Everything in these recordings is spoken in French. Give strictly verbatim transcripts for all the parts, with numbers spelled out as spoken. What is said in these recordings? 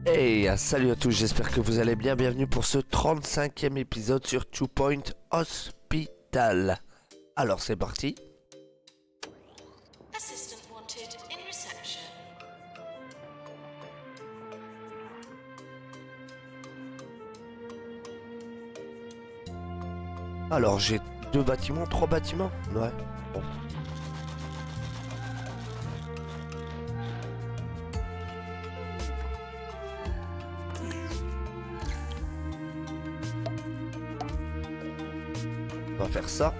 Hey, salut à tous, j'espère que vous allez bien. Bienvenue pour ce trente-cinquième épisode sur Two Point Hospital. Alors c'est parti. Assistant wanted in reception. Alors j'ai deux bâtiments, trois bâtiments. Ouais. Bon. On va faire ça.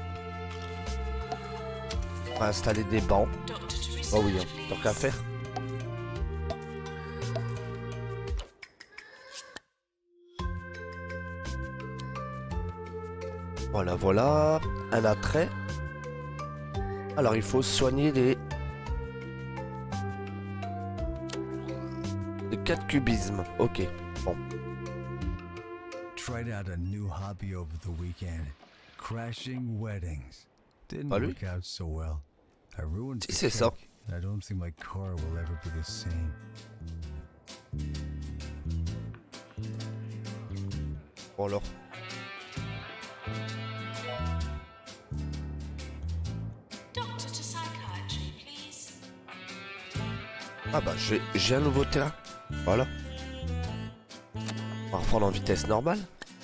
On va installer des bancs. Doctor to research, Oh oui, hein, please. tant qu'à faire. Voilà, voilà. Un attrait. Alors il faut soigner les... les quatre cubismes. Ok, bon. Tried out a new hobby over the weekend. Crashing weddings. Didn't Ah, lui? work out so well. I ruined Si, the c'est ça. check, and I don't think my car will ever be the same. Bon alors. Doctor to psychiatry, please. Ah bah j'ai j'ai un nouveau terrain. Voilà. On va reprendre en vitesse normale.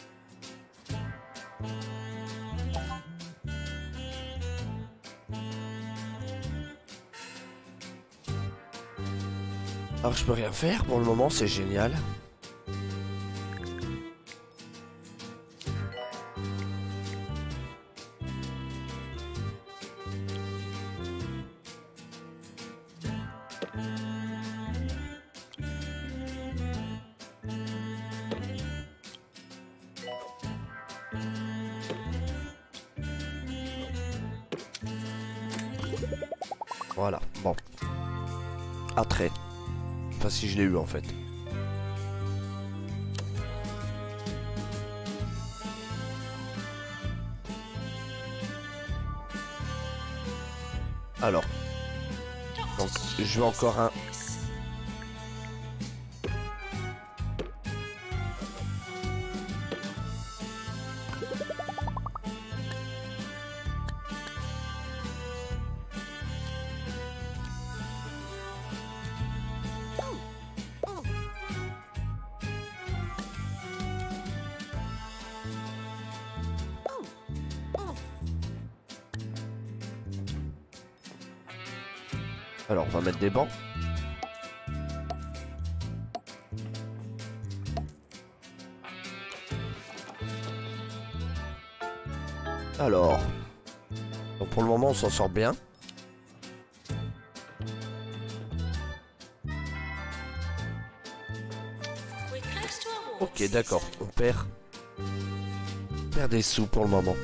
Alors je peux rien faire pour le moment, c'est génial. Voilà, bon. Attrait. Je sais pas si je l'ai eu en fait. Alors, donc je veux encore un. Alors, on va mettre des bancs. Alors, donc pour le moment, on s'en sort bien. We're close to awards. Ok, d'accord. On perd, on perd des sous pour le moment.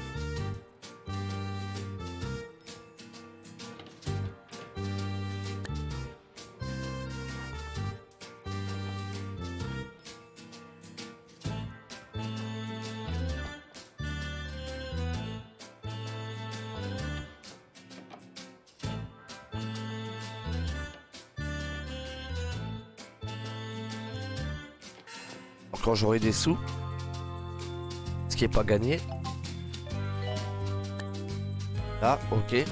Quand j'aurai des sous, ce qui est pas gagné. Là, ok.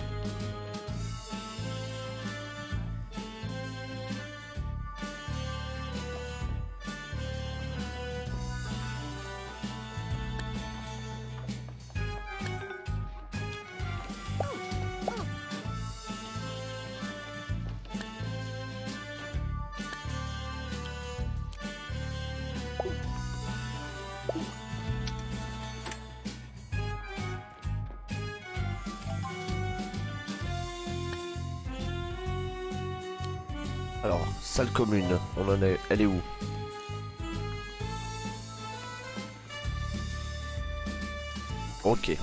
Alors, salle commune, on en est, elle est où? Ok.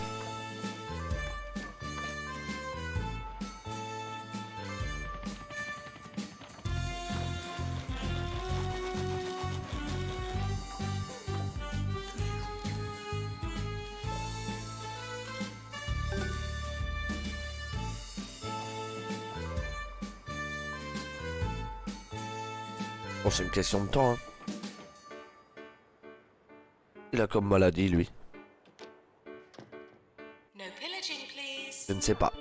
Bon, c'est une question de temps, hein. qu'il a comme maladie, lui? No pillaging, please. Je ne sais pas.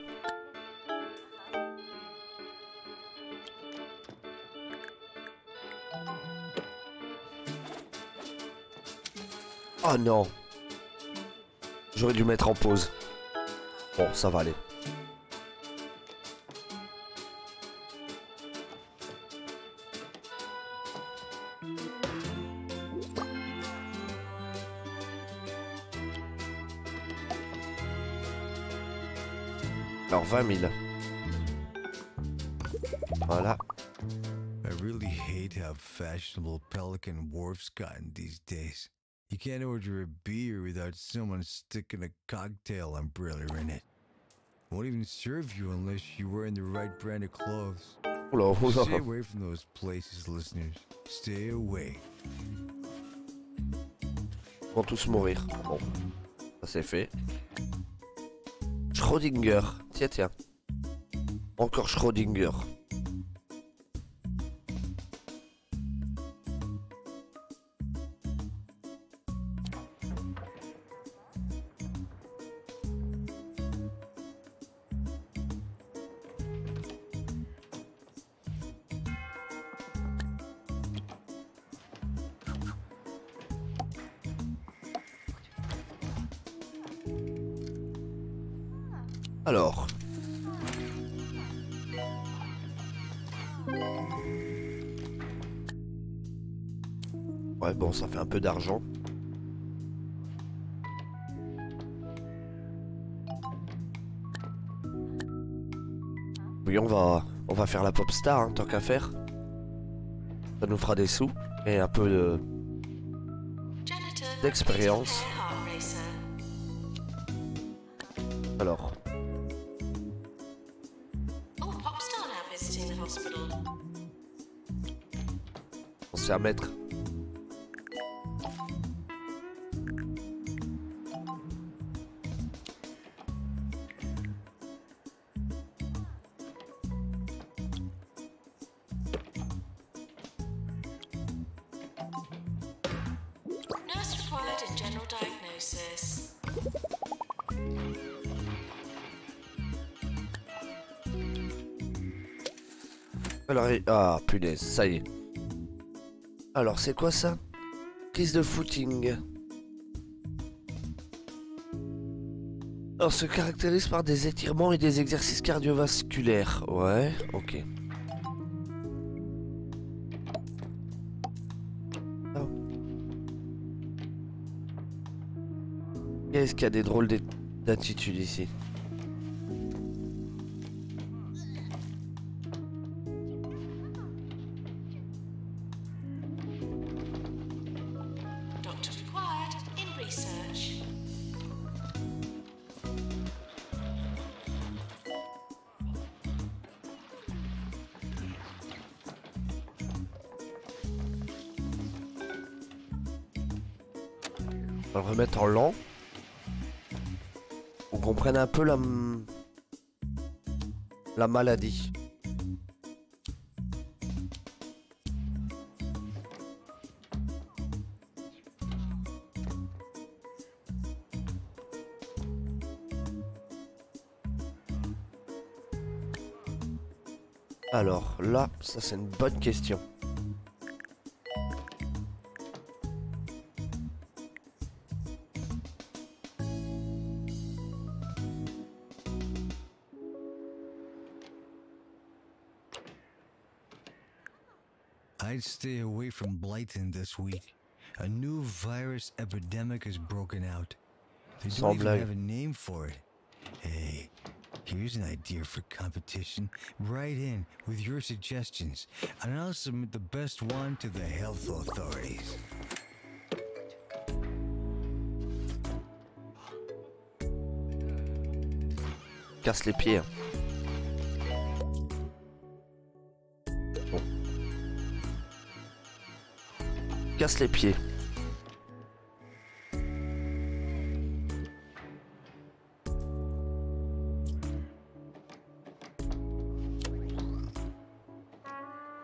Oh non. J'aurais dû mettre en pause. Bon, ça va aller. Alors vingt mille. Voilà. I really hate how fashionable Pelican Wharf's gotten these days. You can't order a beer without someone sticking a cocktail umbrella in it. Won't even serve you unless you're wearing the right brand of clothes. Oula, oula. Stay away from those places, listeners. Stay away. Ils vont tous mourir. Bon, ça c'est fait. Schrödinger. Tiens, tiens. Encore Schrödinger. Alors. Ouais, bon, ça fait un peu d'argent. Oui, on va, on va faire la pop star, hein, tant qu'à faire. Ça nous fera des sous et un peu de... Janitor, d'expérience. please prepare heart racer. Alors. Oh, Popstar now visiting the hospital. On se fait à mettre. Nurse required in general diagnosis. Alors, il- ah, punaise, ça y est. Alors, c'est quoi ça? Prise de footing. Alors, se caractérise par des étirements et des exercices cardiovasculaires. Ouais, ok. Oh. Qu'est-ce qu'il y a des drôles d'at- d'attitudes ici? Doctor required in research. On va le remettre en lent. On comprenne un peu la, la maladie. Alors là, ça c'est une bonne question. I'd stay away from Blyton this week. A new virus epidemic has broken out. They don't even Semble- have a name for it. Hey, here's an idea for competition. Write in with your suggestions, and I'll submit the best one to the health authorities. Casse les pieds. hein. Bon. Casse les pieds.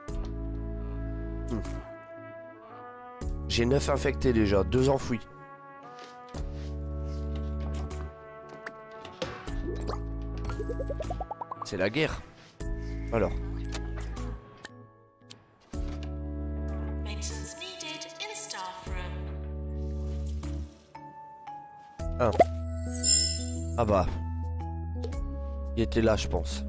Hmm. J'ai neuf infectés déjà, deux enfouis. c'est la guerre. Alors. Maintenance needed in staff room. Un. Ah bah. Il était là, je pense.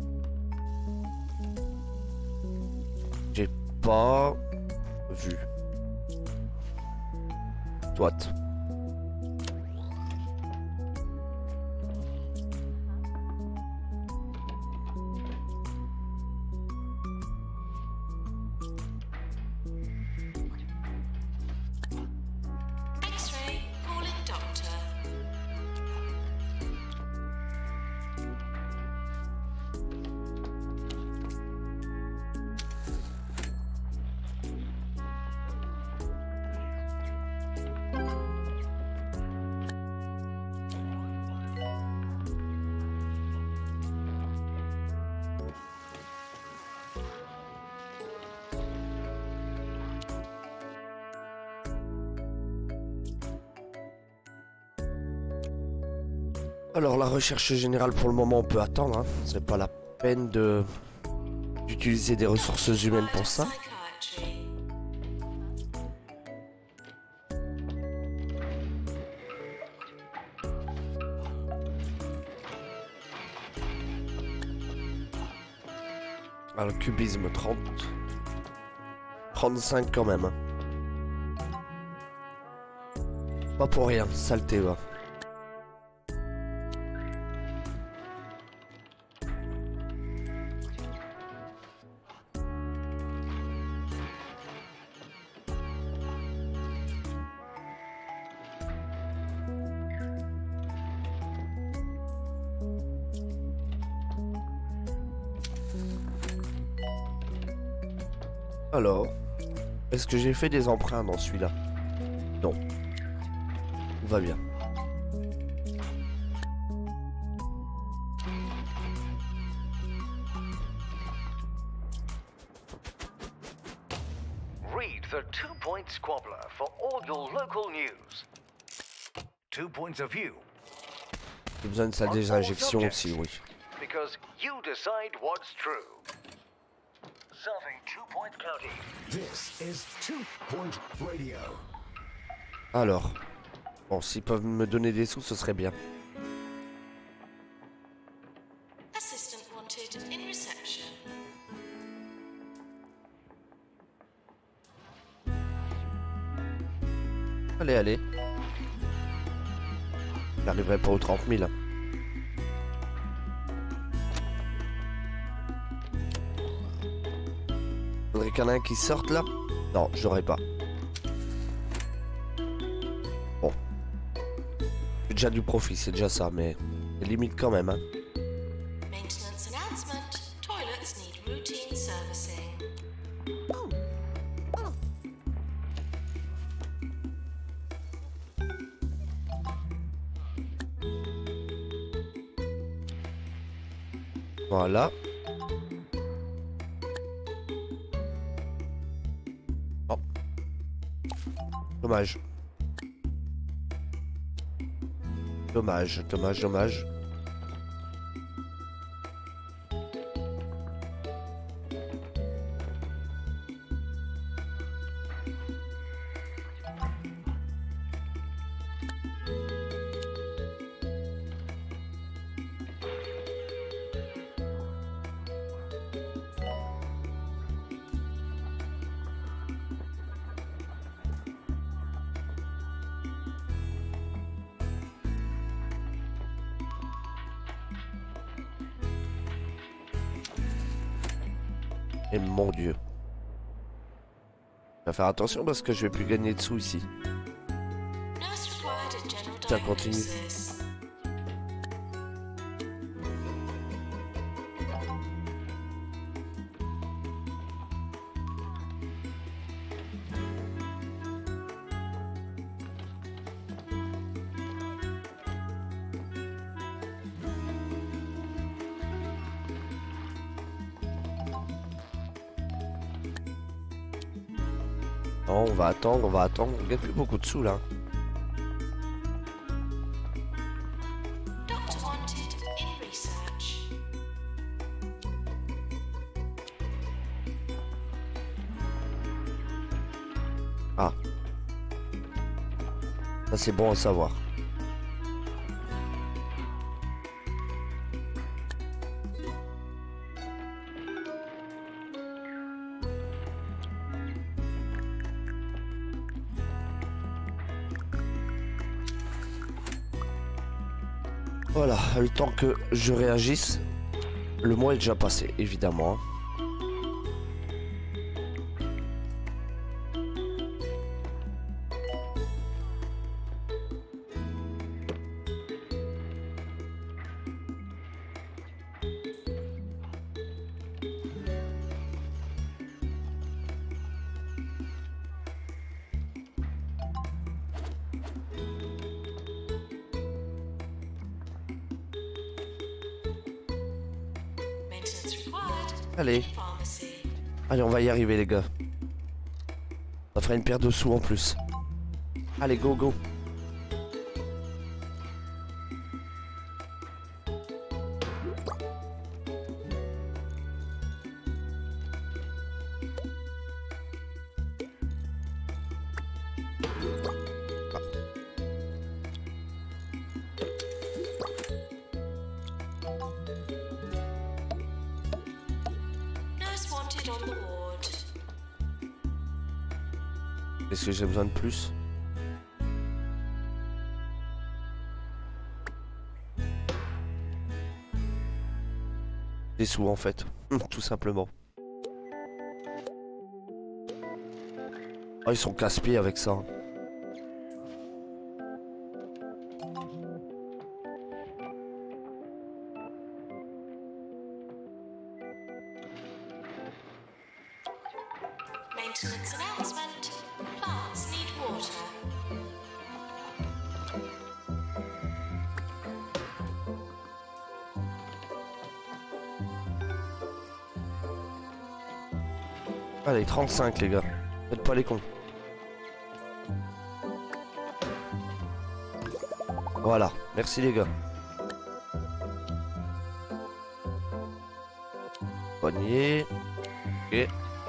J'ai pas vu. Soit. X-ray calling doctor. Alors la recherche générale pour le moment on peut attendre, hein. C'est pas la peine de d'utiliser des ressources humaines pour ça. Psychiatry. Alors cubisme trente. trente-cinq quand même. Hein. Pas pour rien, saleté va. Alors, est-ce que j'ai fait des emprunts dans celui-là? Non. Tout va bien. Read the Two Point Squabbler for all your local news. Two points of view, J'ai besoin de sa désinjection aussi, oui. because you decide what's true. Serving Two Point County. This is Two Point Radio. Alors. Bon, s'ils peuvent me donner des sous, ce serait bien. Assistant wanted in reception. Allez, allez. Je n'arriverai pas aux trente mille. Faudrait qu'il y en ait un qui sorte là. Non, j'aurais pas. Bon. J'ai déjà du profit, c'est déjà ça, mais c'est limite quand même. Hein. Maintenance announcement. Toilets need routine servicing. Voilà. Oh. Dommage. Dommage, dommage, dommage. Et mon Dieu. Je vais faire attention parce que je vais plus gagner de sous ici. Nurse required in general Ça continue. diagnosis. Non, on va attendre, on va attendre. On gagne plus beaucoup de sous là. Doctor wanted in research. Ah. Ça c'est bon à savoir. Voilà, le temps que je réagisse, le mois est déjà passé, évidemment. Maintenance required. Allez, Pharmacy. allez, on va y arriver les gars. Ça fera une paire de sous en plus. Allez, go, go. Nurse wanted on the ward. Est-ce que j'ai besoin de plus? Des sous en fait, tout simplement. Oh, ils sont casse-pieds avec ça. Maintenance announcement. Plants need water. Allez, trente-cinq les gars. Faites pas les cons. Voilà, merci les gars. Poignée. Ok.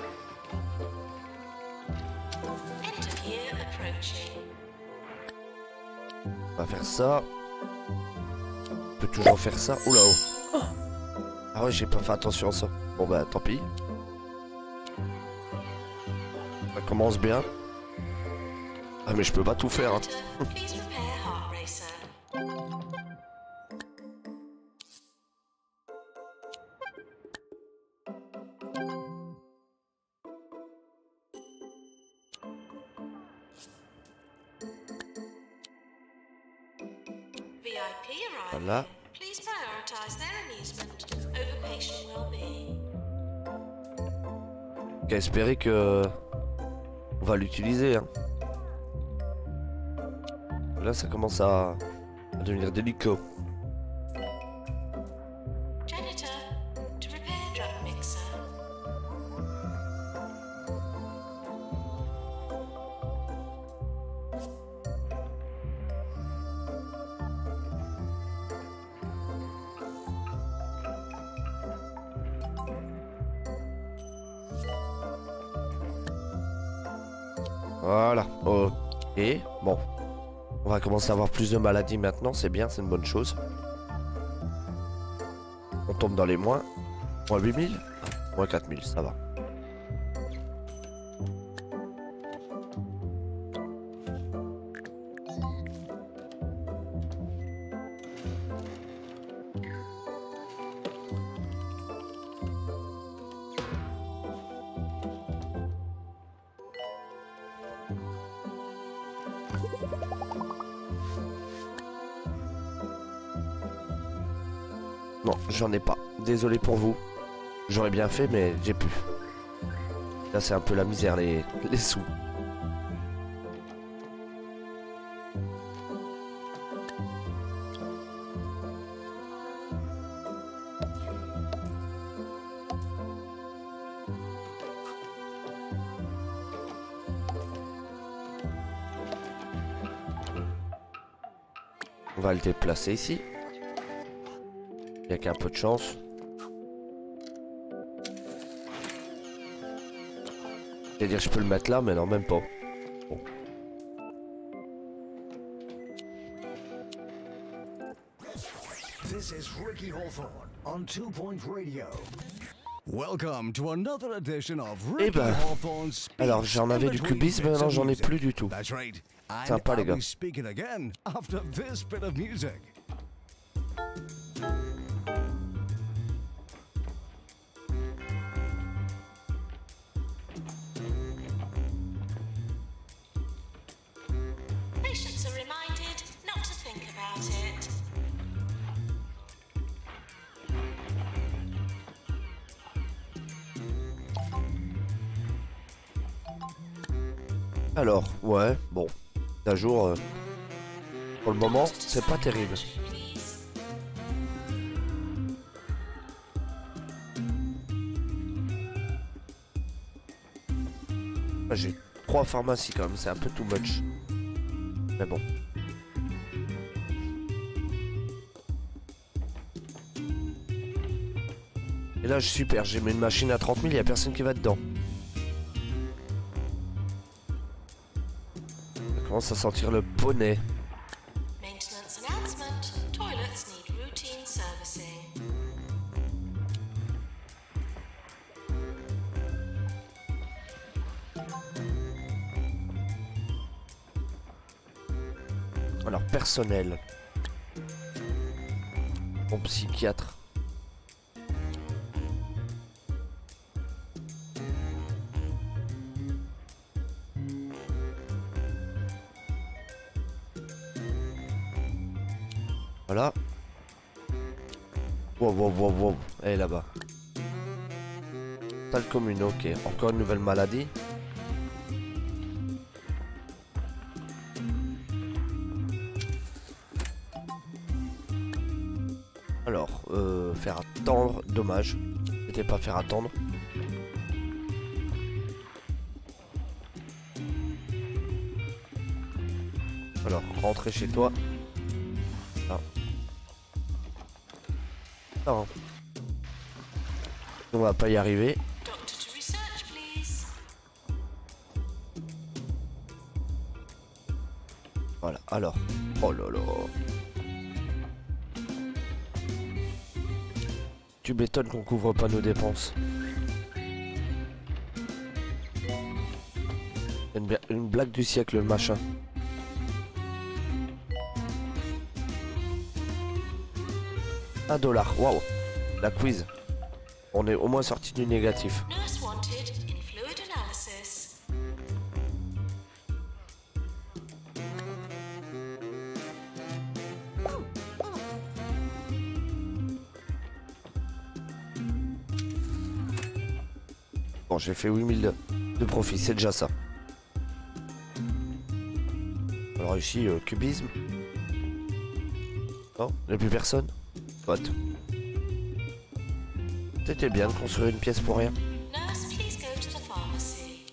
End of year approaching. On va faire ça. On peut toujours faire ça. Oula oh. Ah ouais, j'ai pas fait attention à ça. Bon bah tant pis. Ça commence bien. Ah mais je peux pas tout faire. Hein. Doctor, please prepare heart racer. V I P arriving. Voilà. Please prioritize their amusement over patient well-being. Qu'à espérer que on va l'utiliser. Hein. Là ça commence à, à devenir délicat. Janitor, to repair drug mixer. Voilà. Ok. Bon. On va commencer à avoir plus de maladies maintenant. C'est bien, c'est une bonne chose. On tombe dans les moins. Moins huit mille. Moins quatre mille, ça va. Non, j'en ai pas. Désolé pour vous. J'aurais bien fait, mais j'ai plus. Là, c'est un peu la misère, les, les sous. On va le déplacer ici. Il n'y a qu'un peu de chance. C'est-à-dire je peux le mettre là, mais non, même pas. Bon. This is Ricky Hawthorne on Two Point Radio. Welcome to another edition of Eh Ricky ben, Hawthorne's Speaks alors j'en avais du in between cubisme, bits maintenant of j'en ai music. plus du tout. That's right. And Sympa, les I'll gars. be speaking again after this bit of music. Patients are reminded not to think about it. Alors, ouais, bon. À jour, euh, pour le moment, c'est pas terrible. Please. Ah, j'ai trois pharmacies quand même, c'est un peu too much. Mais bon. Et là, super, j'ai mis une machine à trente mille, il n'y a personne qui va dedans. Ça commence à sentir le poney. Maintenance announcement. Toilets need routine servicing. Alors, personnel. Mon psychiatre. Voilà. Wow, wow, wow, wow. Elle est là-bas. Salle commune, ok. Encore une nouvelle maladie. Alors, euh, faire attendre, dommage. C'était pas faire attendre. Alors, rentrer chez toi. Ah. Non. On va pas y arriver. Doctor to research, please. Voilà, alors. Oh là là. Tu m'étonnes qu'on couvre pas nos dépenses. Une, bla- une blague du siècle, le machin. Un dollar, waouh. La quiz. On est au moins sorti du négatif. Nurse wanted in fluid analysis. Bon, j'ai fait huit mille de, de profit, c'est déjà ça. Alors ici, euh, cubisme. Non, il n'y a plus personne. What? C'était bien de construire une pièce pour rien. Nurse, please go to the pharmacy.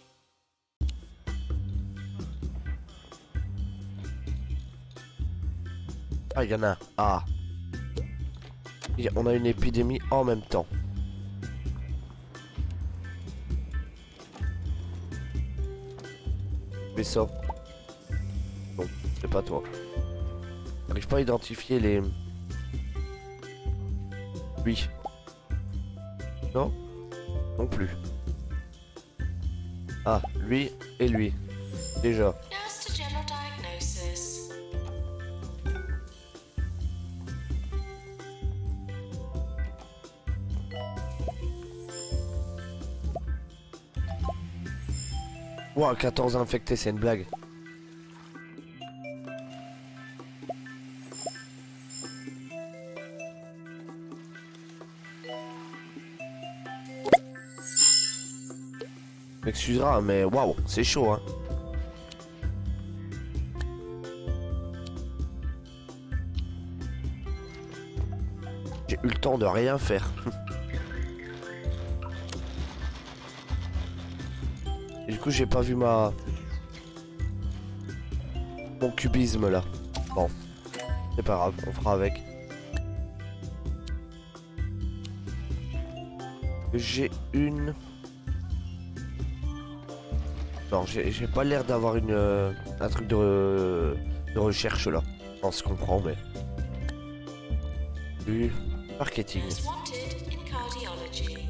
Ah, il y en a un. Ah. Il y a- On a une épidémie en même temps. Mais ça. Bon, c'est pas toi. J'arrive pas à identifier les... Lui. Non? Non plus. Ah, lui et lui. Déjà. Nurse to general diagnosis. Ouah, quatorze infectés, c'est une blague. M'excusera, mais waouh, c'est chaud, hein. J'ai eu le temps de rien faire. Et du coup, j'ai pas vu ma... Mon cubisme, là. Bon. C'est pas grave, on fera avec. J'ai une... Non, j'ai pas l'air d'avoir une euh, un truc de, de recherche là. On se comprend, mais... Du marketing. Nurse wanted in cardiology.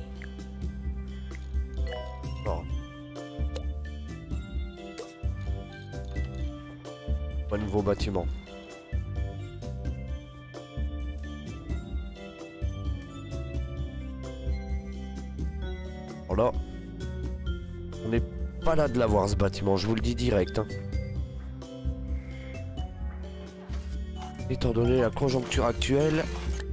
Non. Un nouveau bâtiment. Voilà. On n'est pas là de l'avoir ce bâtiment, je vous le dis direct. Hein. Étant donné la conjoncture actuelle.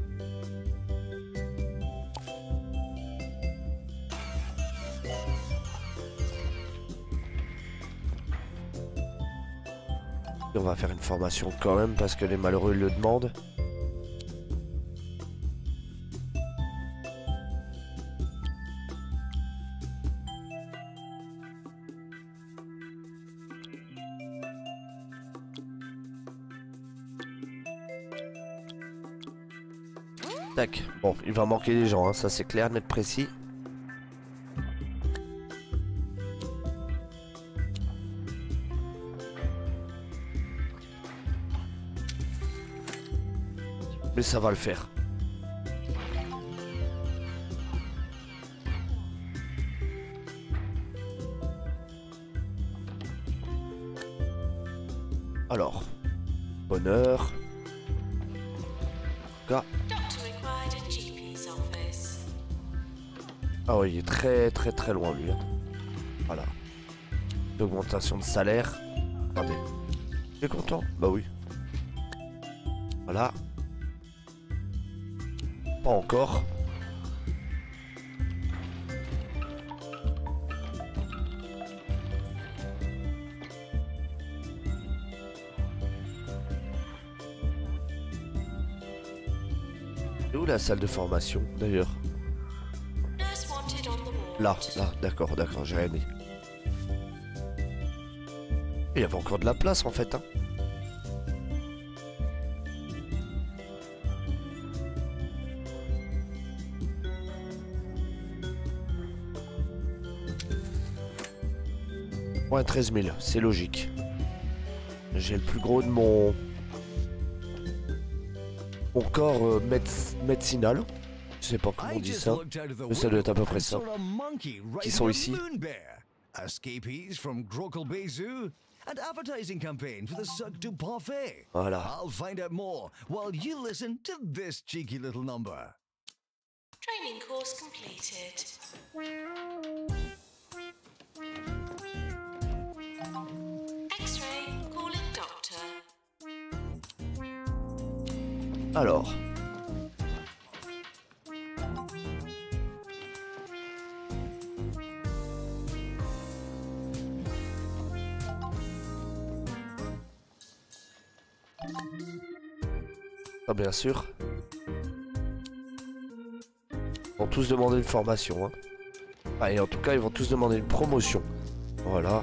On va faire une formation quand même parce que les malheureux le demandent. Tac. Bon, il va manquer des gens, hein, ça c'est clair, net, précis. Mais ça va le faire. Alors, bonheur. Là. Doctor required in G P's office. Ah oui, il est très très très loin lui. Hein. Voilà. Augmentation de salaire. Regardez. Tu es content? Bah oui. Voilà. Pas encore. Et où la salle de formation d'ailleurs? Nurse wanted on the ward. Là, là, d'accord, d'accord, j'ai rien dit. Il y avait encore de la place en fait, hein. Ouais, treize mille, c'est logique. J'ai le plus gros de mon... Mon corps euh, méde- médicinal. Je sais pas comment on dit ça. Mais ça doit être à peu près ça. Qui sont ici. Escapees from Grokel Bay Zoo and advertising campaign for the Sug to Parfait. Voilà. I'll find out more while you listen to this cheeky little number. Training course completed. X-ray calling doctor. Alors. Ah, bien sûr. Ils vont tous demander une formation. Hein. Ah, et en tout cas, ils vont tous demander une promotion. Voilà.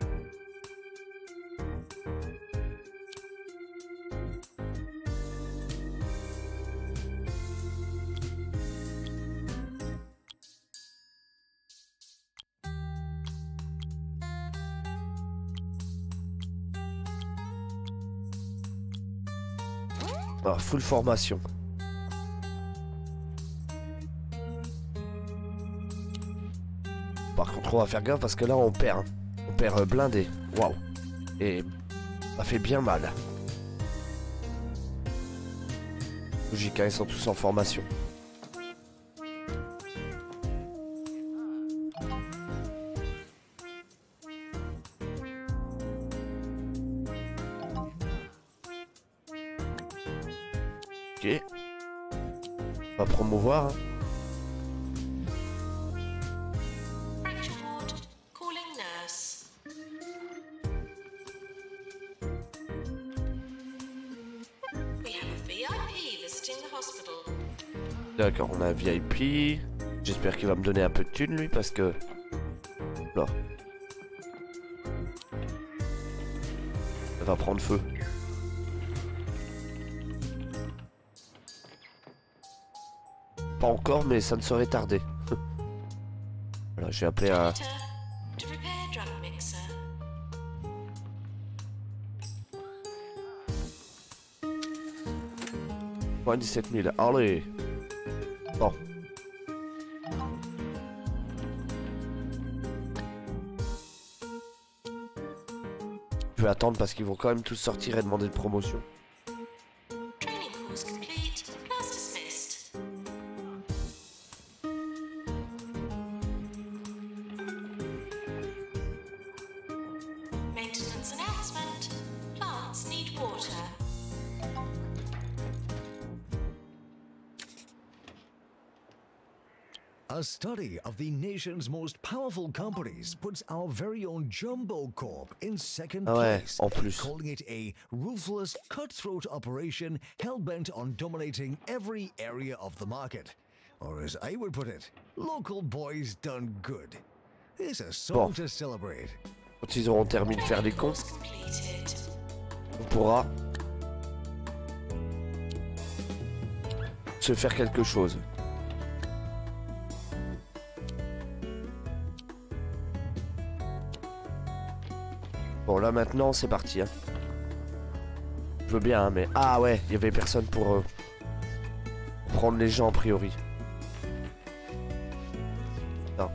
Ah, full formation. Par contre, on va faire gaffe parce que là, on perd. Hein. On perd euh, blindé. Waouh. Et ça fait bien mal. Logique, hein, ils sont tous en formation. Ok. On va promouvoir. Hein. Fracture ward calling nurse. We have a V I P visiting the hospital. D'accord, on a un V I P. J'espère qu'il va me donner un peu de thunes lui parce que... Là. Ça va prendre feu. Pas encore, mais ça ne saurait tarder. Voilà, j'ai appelé un... Doctor to repair drug mixer. dix-sept mille. Allez. Bon. Je vais attendre parce qu'ils vont quand même tous sortir et demander de promotion. Training course complete. Class dismissed. Maintenance announcement. Plants need water. A study of the nation's most powerful companies puts our very own Jumbo Corp in second Ah ouais, place, en plus. calling it a ruthless, cutthroat operation hell-bent on dominating every area of the market. Or as I would put it, local boys done good. It's a song Bon. to celebrate. Quand ils auront terminé de faire les cons, Course completed. on pourra se faire quelque chose. Bon là maintenant c'est parti hein. Je veux bien hein, mais... Ah ouais, il y avait personne pour euh, prendre les gens a priori. Non.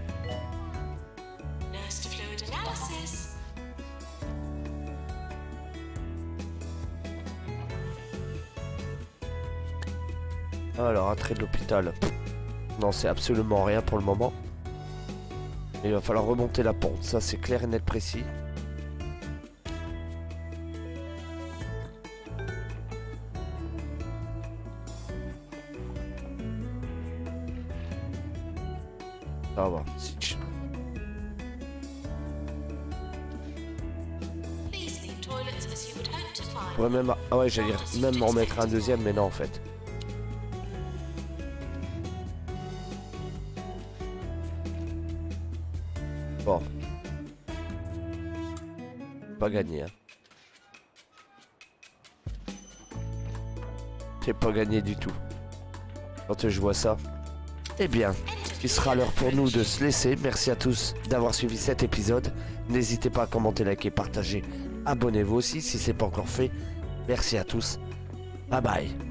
Nursed fluid analysis. Alors attrait de l'hôpital. Non c'est absolument rien pour le moment. Et il va falloir remonter la pente, ça c'est clair et net précis. Ça va. Si tu- Please leave toilets as you would hope to find. Je pourrais même... Ah ouais j'allais dire même en mettre un deuxième mais non en fait. Bon. Pas gagné hein. C'est pas gagné du tout. Quand je vois ça. Eh bien, il sera l'heure pour nous de se laisser. Merci à tous d'avoir suivi cet épisode. N'hésitez pas à commenter, liker, partager. Abonnez-vous aussi si c'est pas encore fait. Merci à tous. Bye bye.